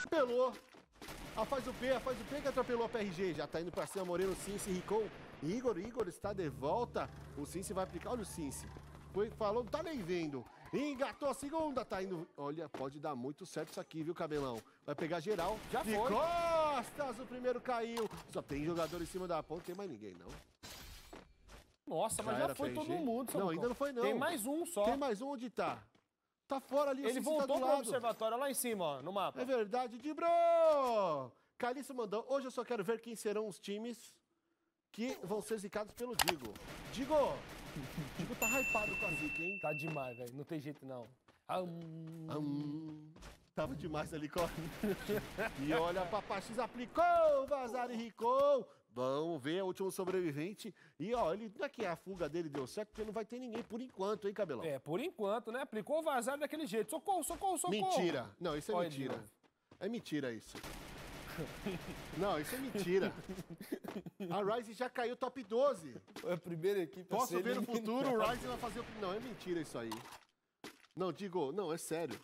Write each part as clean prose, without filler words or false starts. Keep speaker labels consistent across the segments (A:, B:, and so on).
A: Atropelou. Faz o P que atropelou a PRG. Já tá indo pra cima, Moreno, Cincy, Ricon. Igor está de volta. O Cincy vai aplicar. Olha o Cincy. Falou, não tá nem vendo. Engatou a segunda, tá indo. Olha, pode dar muito certo isso aqui, viu, Cabelão? Vai pegar geral.
B: Já
A: de
B: foi.
A: costas, o primeiro caiu. Só tem jogador em cima da ponta, não tem mais ninguém, não.
B: Nossa, mas já foi todo mundo,
A: Não, ainda não foi, não.
B: Tem mais um só.
A: Tem mais um, onde tá? Tá fora ali,
B: Ele voltou pro observatório, lá em cima, ó, no mapa.
A: É verdade, Dibro! Calixto mandou, hoje eu só quero ver quem serão os times que vão ser zicados pelo Digo. Digo tá hypado com a zica, hein?
B: Tá demais, velho. Não tem jeito, não.
A: Tava demais ali, corre. E olha, Papax aplicou, Vazar e Ricou. Vamos ver, o último sobrevivente. E ó, ele não é que a fuga dele deu certo, porque não vai ter ninguém por enquanto, hein, Cabelão?
B: É, por enquanto, né? Aplicou o vazar daquele jeito. Socorro, socorro, socorro.
A: Mentira. Não, isso é
B: Olha
A: mentira. É mentira isso. Não, isso é mentira. A Ryze já caiu top 12.
B: Foi a primeira equipe.
A: Posso ver no futuro, o Ryze vai fazer o... Não, é mentira isso aí. Não, Digo, não, é sério.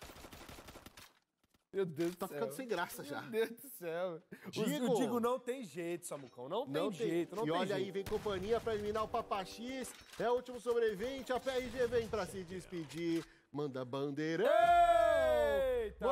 B: Meu Deus do céu.
A: Tá ficando sem graça já.
B: Meu Deus do céu.
A: Digo.
B: O Digo não tem jeito, Samucão. Não tem jeito, não tem jeito.
A: E olha aí, vem companhia pra eliminar o Papax. É o último sobrevivente. A PRG vem pra se despedir. Manda bandeirão.
B: Eita!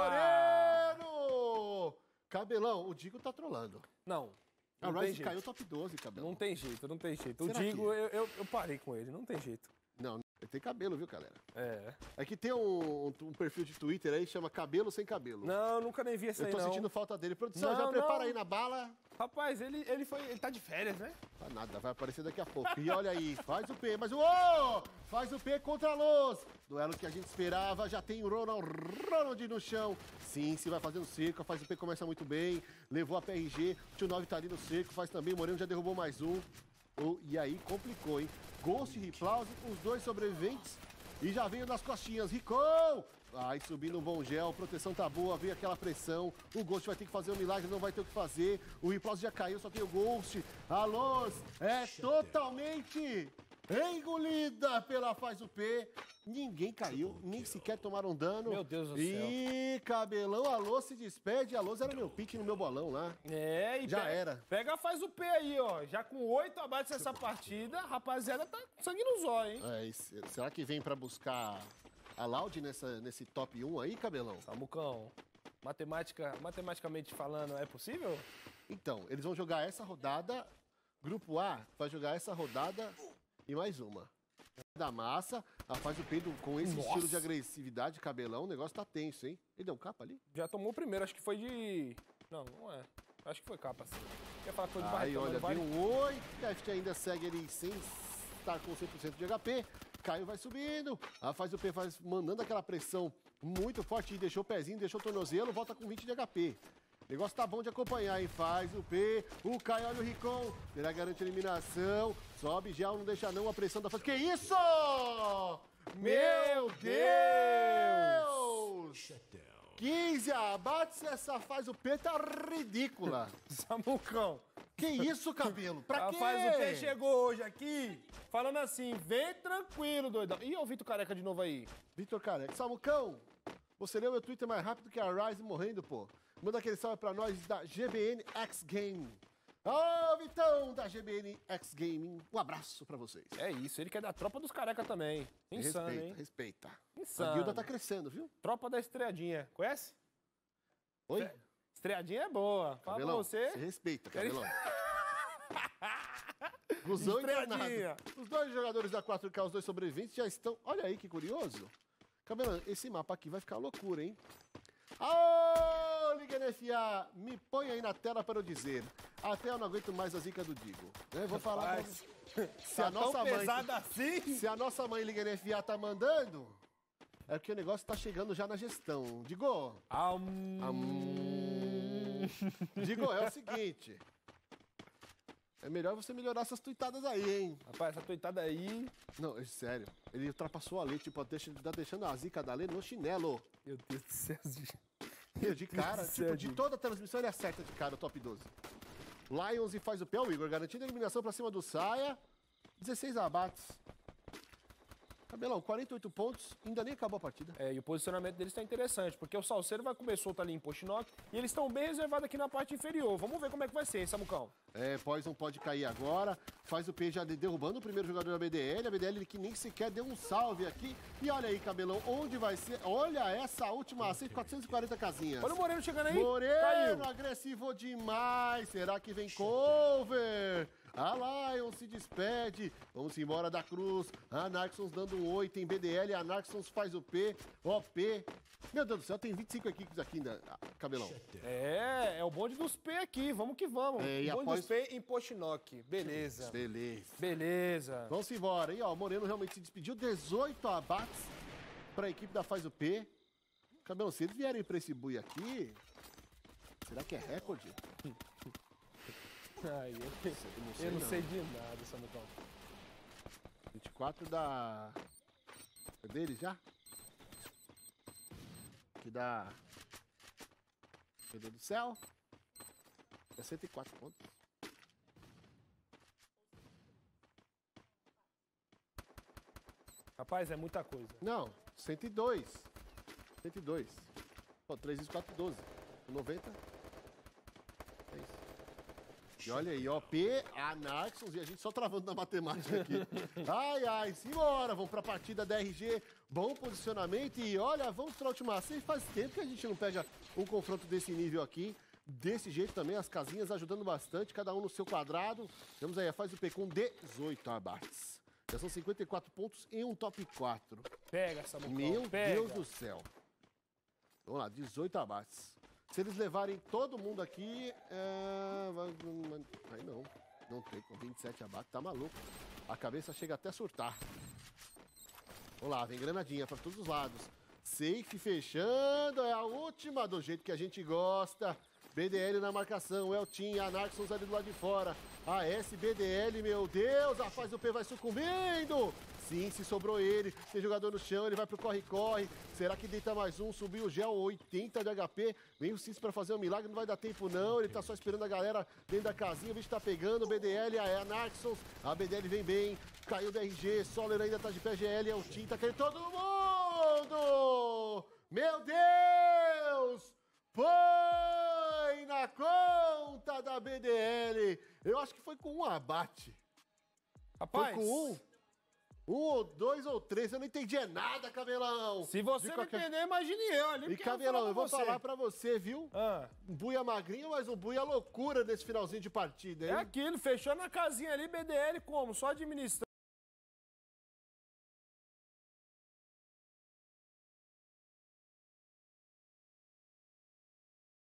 A: Moreno! Cabelão, o Digo tá trolando.
B: Não.
A: A Ryze caiu top 12, Cabelão.
B: Não tem jeito, não tem jeito.
A: Será
B: O Digo,
A: que...
B: eu parei com ele, não tem jeito.
A: Não, ele tem cabelo, viu, galera?
B: É.
A: É que tem um perfil de Twitter aí que chama Cabelo Sem Cabelo.
B: Não, nunca nem vi esse aí, não.
A: Eu tô sentindo falta dele. Produção, já prepara aí na bala.
B: Rapaz, ele tá de férias, né?
A: Tá nada, vai aparecer daqui a pouco. E olha aí, faz o P, mas faz o P contra a Luz. Duelo que a gente esperava, já tem o Ronald no chão. Sim, se vai fazendo cerco, faz o P, começa muito bem. Levou a PRG, o Tio 9 tá ali no cerco, faz também, o Moreno já derrubou mais um. E aí complicou, hein? Ghost e Riplause, os dois sobreviventes. E já veio nas costinhas, Ricou! Vai subindo um bom gel, proteção tá boa, veio aquela pressão. O Ghost vai ter que fazer um milagre, não vai ter o que fazer. O Riplause já caiu, só tem o Ghost. A Luz é totalmente engolida pela Faz o P. Ninguém caiu, nem sequer tomaram dano.
B: Meu Deus do céu.
A: E Cabelão, a Luz se despede. A Luz era meu pique no meu bolão lá.
B: É, e
A: já era.
B: Pega, faz o P aí, ó. Já com 8 abates nessa partida, a rapaziada tá com sangue no zóio, hein?
A: Será que vem pra buscar a Loud nesse top 1 aí, Cabelão?
B: Samucão, matematicamente falando, é possível?
A: Então, eles vão jogar essa rodada. Grupo A vai jogar essa rodada e mais uma. Da massa, faz o Pedro com esse estilo de agressividade, Cabelão, o negócio tá tenso, hein? Ele deu um capa ali?
B: Já tomou o primeiro, acho que foi de... Não, não é. Acho que foi capa, sim. Quer falar que foi de barretão,
A: olha,
B: vale?
A: deu um 8, Deft ainda segue ali sem estar com 100% de HP. Caio vai subindo, faz o P, mandando aquela pressão muito forte, deixou o pezinho, deixou o tornozelo, volta com 20 de HP. O negócio tá bom de acompanhar, hein? Faz o P, o Caio, olha o Ricon, será garante a eliminação, sobe gel, não deixa não, a pressão da fase. Que isso? Meu Deus! 15 abates, essa Faz o P tá ridícula.
B: Samucão.
A: Que isso, Cabelo? Pra quê?
B: Faz o P chegou hoje aqui, falando assim, vem tranquilo, doidão. Ih, o Vitor Careca de novo aí.
A: Vitor Careca. Samucão, você leu meu Twitter mais rápido que a Ryze morrendo, pô. Manda aquele salve pra nós da GBN X Game. Ô, Vitão da GBN X Gaming. Um abraço pra vocês.
B: É isso, ele quer da tropa dos careca também. Insano,
A: respeita,
B: hein?
A: Respeita.
B: Insano.
A: A guilda tá crescendo, viu?
B: Tropa da Estreadinha. Conhece?
A: Oi?
B: Estreadinha é boa. Fala pra você.
A: Você respeita, Cabelão. Guzão enganado. Os dois jogadores da 4K, os dois sobreviventes, já estão... Olha aí que curioso. Cabelão, esse mapa aqui vai ficar loucura, hein? Ô, Liga NFA, me põe aí na tela para eu dizer. Até eu não aguento mais a zica do Digo. Eu vou falar pra você. Se a nossa mãe,
B: assim?
A: se a nossa mãe Liga NFA tá mandando, é porque o negócio tá chegando já na gestão. Digo, Digo, é o seguinte. É melhor você melhorar essas tuitadas aí, hein?
B: Rapaz, essa tuitada aí...
A: Não, é sério. Ele ultrapassou a lei, tipo, tá deixando a zica da lei no chinelo.
B: Meu Deus do céu,
A: de cara, tipo, de toda a transmissão ele acerta de cara o top 12. Lions e faz o pé, o Igor, garantindo a eliminação pra cima do Saia. 16 abates. Cabelão, 48 pontos, ainda nem acabou a partida.
B: E o posicionamento deles tá interessante, porque o Salceiro vai comer solto ali em Pochinock e eles estão bem reservados aqui na parte inferior. Vamos ver como é que vai ser, hein, Samucão?
A: Poison pode cair agora, faz o P já derrubando o primeiro jogador da BDL, a BDL que nem sequer deu um salve aqui. E olha aí, Cabelão, onde vai ser? Olha essa última assist, 440 casinhas.
B: Olha o Moreno chegando aí.
A: Moreno,
B: caiu.
A: agressivo demais. Será que vem cover? A Lion se despede. Vamos embora da Cruz. A Narxons dando um 8 em BDL. A Narxons faz o P. OP. Meu Deus do céu, tem 25 equipes aqui ainda, Cabelão.
B: É o bonde dos P aqui. Vamos que vamos.
A: E
B: o bonde
A: após...
B: dos P em Pochinock. Beleza. Beleza.
A: Vamos embora. E ó, o Moreno realmente se despediu. 18 abates para a equipe da Faz o P. Cabelão, se eles vierem para esse bui aqui, será que é recorde?
B: Ai, eu não sei de nada, Samucão.
A: 24 da... É dele já? Aqui da... Meu Deus do céu. 64 pontos.
B: Rapaz, é muita coisa.
A: Não, 102. 102. Pô, 3 vezes 4, 12. 90. É isso. E olha aí, ó, P, a Narxons, e a gente só travando na matemática aqui. Ai, simbora, vamos pra partida da RG, bom posicionamento e olha, vamos pra última ação. Faz tempo que a gente não pega um confronto desse nível aqui, desse jeito também, as casinhas ajudando bastante, cada um no seu quadrado. Temos aí a Faz o P com 18 abates. Já são 54 pontos em um top 4.
B: Pega, Samucão,
A: Meu Deus do céu. Vamos lá, 18 abates. Se eles levarem todo mundo aqui, aí não tem, com 27 abates, tá maluco. A cabeça chega até a surtar. Vamos lá, vem granadinha para todos os lados. Safe fechando, é a última, do jeito que a gente gosta. BDL na marcação, Eltin, a Narxons ali do lado de fora. A SBDL, meu Deus, a Faz o P vai sucumbindo. Sim, se sobrou ele, tem jogador no chão, ele vai pro corre-corre. Será que deita mais um? Subiu o Gel, 80 de HP. Vem o Cis pra fazer um milagre, não vai dar tempo não. Ele tá só esperando a galera dentro da casinha. O bicho tá pegando, o BDL, a Narxons. A BDL vem bem, caiu o DRG, Soler ainda tá de pé, GL, é o Tim, tá querendo todo mundo! Meu Deus! Foi na conta da BDL. Eu acho que foi com um abate.
B: Rapaz,
A: foi com um ou dois ou três, eu não entendi nada, Cabelão.
B: Se você não entender, imagine eu ali.
A: E Cabelão, eu vou falar pra você, viu? Um buia magrinho, mas um buia loucura nesse finalzinho de partida, hein?
B: É aquilo, fechou na casinha ali, BDL como? Só administrando.